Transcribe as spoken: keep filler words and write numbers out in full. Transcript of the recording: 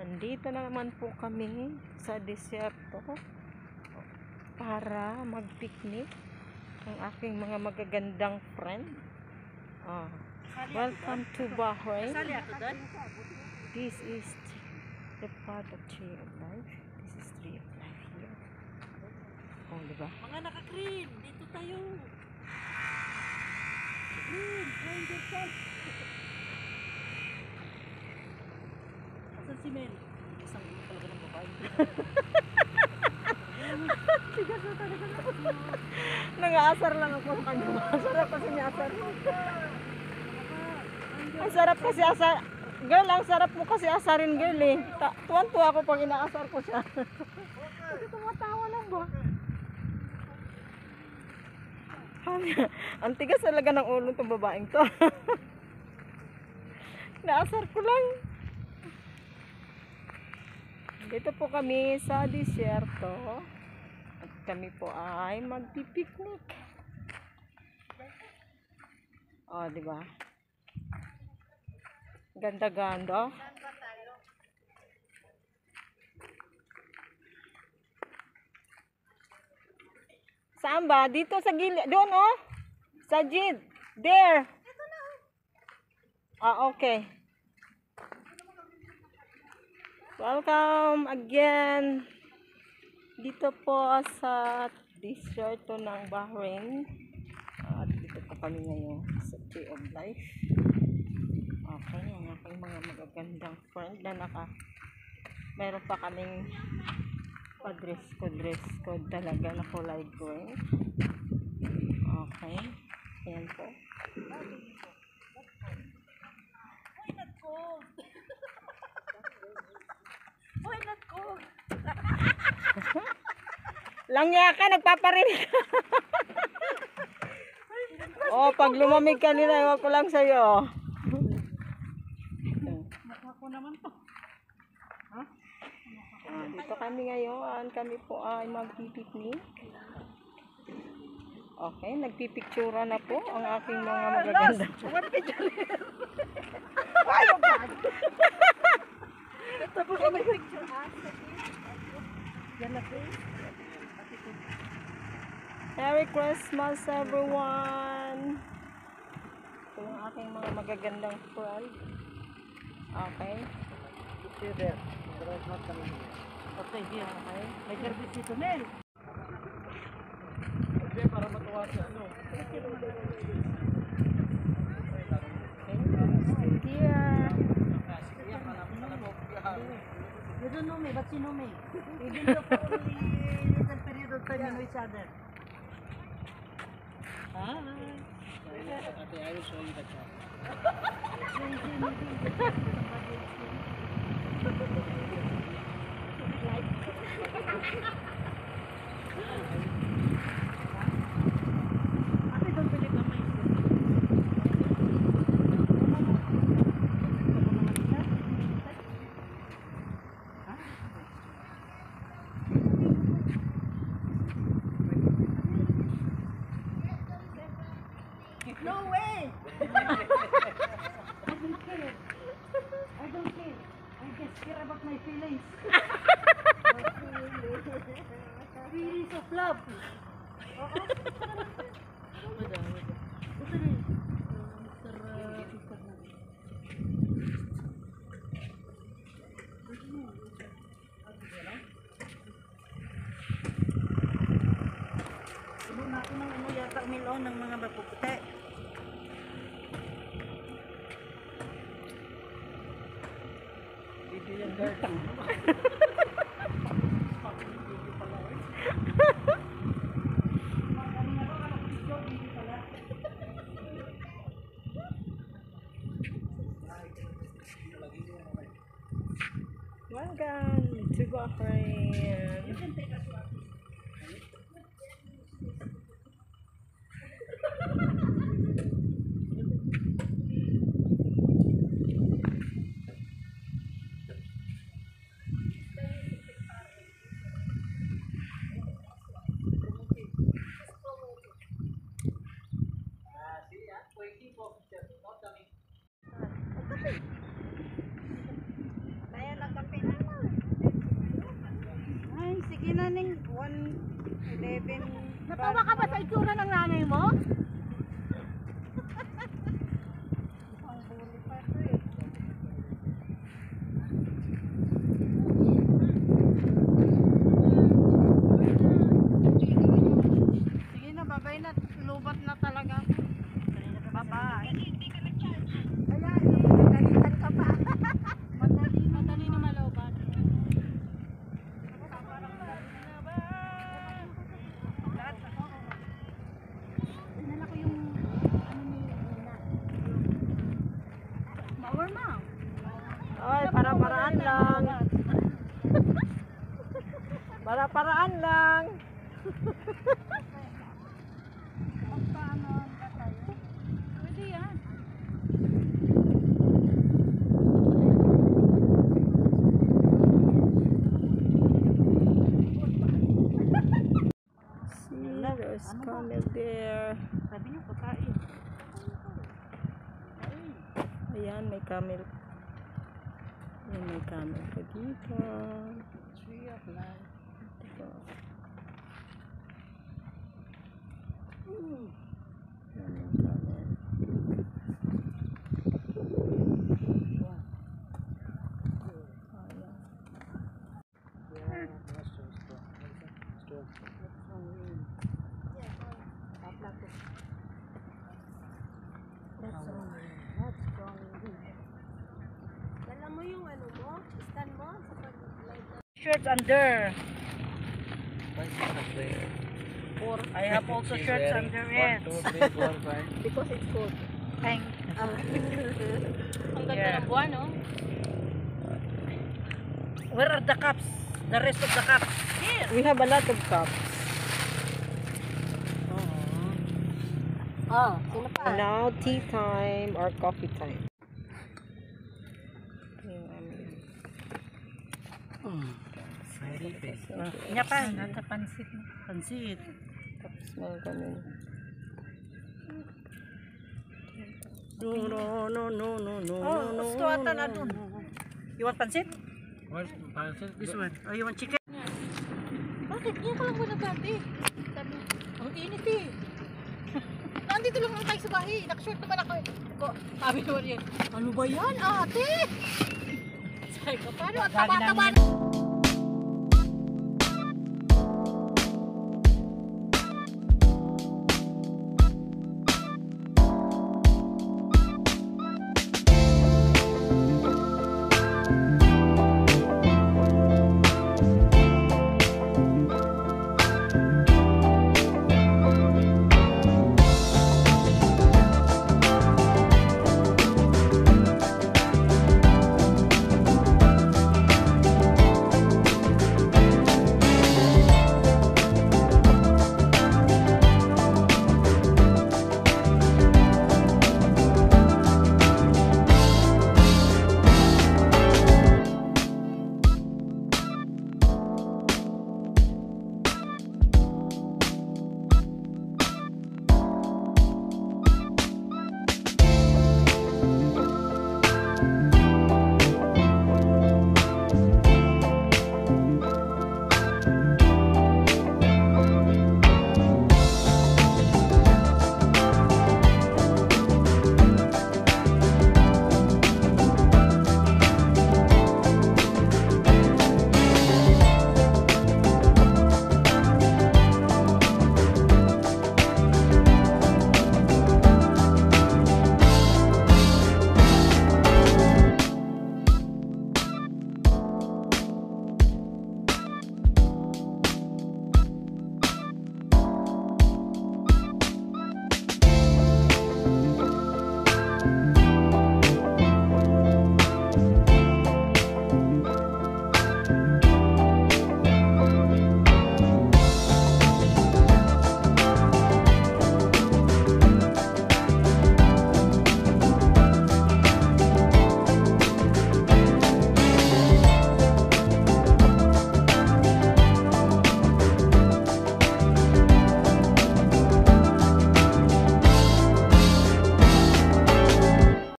Andito na naman po kami sa deserto para mag-picnic ang aking mga magagandang friend. Oh. Welcome to Bahrain. This is the part of Tree of Life. This is Tree of Life here. Oh, diba? Mga naka-green, dito tayo. Green, find yourself. Asan si Mel? Isang ilo talaga ng babae. Sigas na talaga na. Nang-aasar lang ako sa kanya. Masarap kasi niya asar. Ang sarap kasi asar. Girl, ang sarap mo kasi asarin, girl eh. Tuwan-tuwa ako pag inaasar ko siya. Kasi tumatawa lang ba? Ang tigas talaga ng ulo itong babaeng to. Naasar ko lang. Dito po kami sa disyerto. At kami po ay magpipiknik. Oh, di ba? Ganda-ganda. Saan ba? Dito sa gilid. Doon oh. Sa gilid. There. Ah, okay. Welcome again. Dito po sa disyerto ng Bahrain. At dito po kami ngayon sa Tree of Life. Okay, ang aking mga magagandang friend na naka meron pa kaming pa-dress code, dress code talaga na kulay green. Okay, ayan po. Why not cold? Why not cold? Langya ka, nagpaparinig ka. Oh, pag lumamig ka nila, iwan ko lang sa'yo. Mukha ko naman to. Ha? Ah, dito kami ngayon. Kami po ay magpipiknik. Okay, nagpipictura na po ang aking mga magaganda. What picture? Why you bad? Tapos may picture ha? Yan na po. Merry Christmas everyone! Ito yung aking mga magagandang friend. Okay. Picture there. Pero not coming here. Okay, here. Okay. May service dito, Mel. Hindi, para matuwa siya, ano? Here. You don't know me, but she know me. Even though for only little period of time, we know each other. Hi. Ate, I will show you the car. Ate, don't believe on my No way! I don't care. I don't care. I just care about my feelings. Feelings of love. Ano na ako ng ano yata milon ng mga mapuputi. Bibigyan guard. Welcome to Bahrain. You can take us one. Kaya nagkape na. one eleven. Natawa ka ba sa itsura ng nanay mo? Ang huli pa ito eh. Sige na, babay na. Lubat na talaga. Babay. Kaya, nagalitan ka pa. Madali, madali na malobat. Dinala ko yung ano ni Ina. Mawar ma. Ay, para-paraan lang. Para-paraan lang. Magpaano ba tayo? Pwede yan. See, there's camel there. Sabi niyo pagkain. Ayan, may camel. Ayan, may camel pa dito. Tree of life. Ito. Ayan, may camel. Ayan. Dala mo yung ano mo? Stand mo? Sa pag-light. Shirts under. There. Or I have also shirts under it. One, two, three, four, five. Because it's cold. Thank. Ang ganda Yeah. ng buwan, no? Where are the cups? The rest of the cups? Here. We have a lot of cups. Oh, sino pa? And now tea time or coffee time. Yung aming Very big. Nya pa, nata pansit. Pansit. cups na kami. No, no, no, no, no, no. Oh, gusto ata na dun. You want pansit? What's pansit? This one. Oh, you want chicken? Bakit? Ngayon ko lang muna dati. Sabi, ang init eh. Nandito lang naman tayo sa bahay. Nakashort naman ako. Ako, sabi ko rin, ano ba yan ate? Sabi ko, paano? Ang Lagi taba-taba namin-